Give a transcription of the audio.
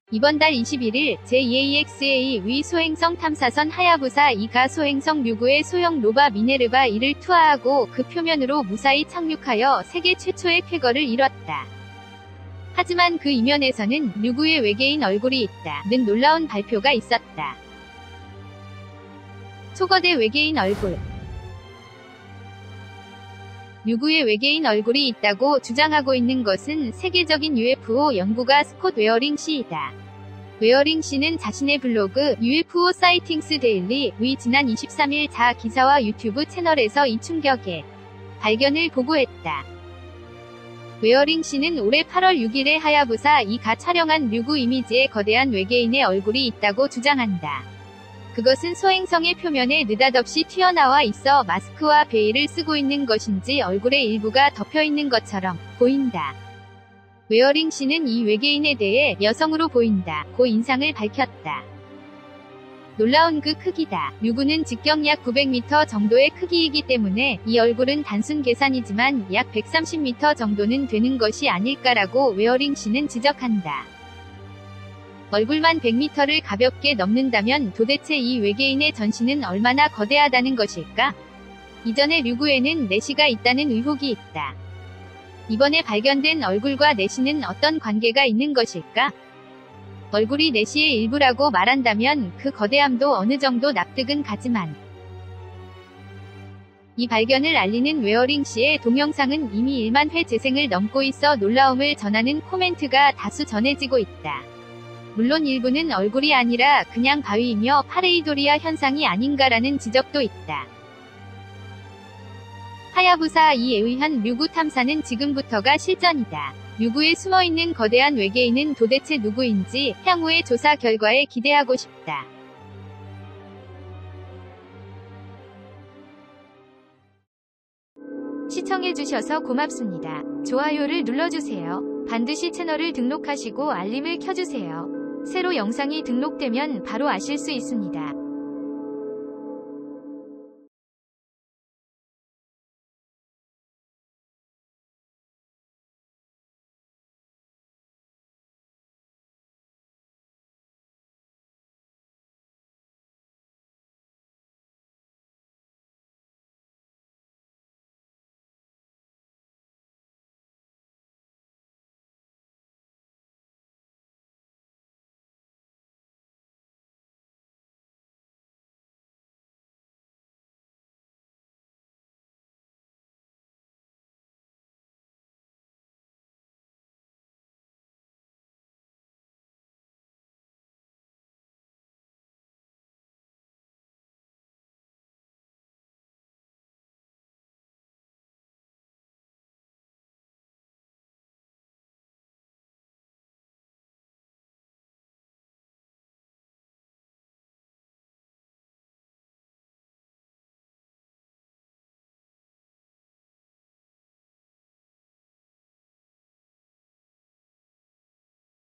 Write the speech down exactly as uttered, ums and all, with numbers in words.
이번 달 이십일일 제이에이엑스에이 위 소행성 탐사선 하야부사 이가 소행성 류구의 소형 로바 미네르바 이를 투하하고 그 표면으로 무사히 착륙하여 세계 최초의 쾌거를 이뤘다. 하지만 그 이면에서는 류구의 외계인 얼굴이 있다는 놀라운 발표가 있었다. 초거대 외계인 얼굴. 류구의 외계인 얼굴이 있다고 주장하고 있는 것은 세계적인 유에프오 연구가 스콧 웨어링 씨이다. 웨어링 씨는 자신의 블로그 유에프오 사이팅스 데일리 위 지난 이십삼일 자 기사와 유튜브 채널에서 이 충격의 발견을 보고했다. 웨어링 씨는 올해 팔월 육일에 하야부사 이가 촬영한 류구 이미지에 거대한 외계인의 얼굴이 있다고 주장한다. 그것은 소행성의 표면에 느닷없이 튀어나와 있어 마스크와 베일을 쓰고 있는 것인지 얼굴의 일부가 덮여있는 것처럼 보인다. 웨어링 씨는 이 외계인에 대해 여성으로 보인다고 인상을 밝혔다. 놀라운 그 크기다. 류구는 직경 약 구백 미터 정도의 크기이기 때문에 이 얼굴은 단순 계산이지만 약 백삼십 미터 정도는 되는 것이 아닐까라고 웨어링 씨는 지적한다. 얼굴만 백 미터를 가볍게 넘는다면 도대체 이 외계인의 전신은 얼마나 거대하다는 것일까? 이전에 류구에는 내시가 있다는 의혹이 있다. 이번에 발견된 얼굴과 내시는 어떤 관계가 있는 것일까? 얼굴이 내시의 일부라고 말한다면 그 거대함도 어느 정도 납득은 가지만 이 발견을 알리는 웨어링 씨의 동영상은 이미 일만 회 재생을 넘고 있어 놀라움을 전하는 코멘트가 다수 전해지고 있다. 물론 일부는 얼굴이 아니라 그냥 바위이며 파레이도리아 현상이 아닌가라는 지적도 있다. 하야부사 이에 의한 류구 탐사는 지금부터가 실전이다. 류구에 숨어있는 거대한 외계인은 도대체 누구인지 향후의 조사 결과에 기대하고 싶다. 시청해주셔서 고맙습니다. 좋아요를 눌러주세요. 반드시 채널을 등록하시고 알림을 켜주세요. 새로 영상이 등록되면 바로 아실 수 있습니다.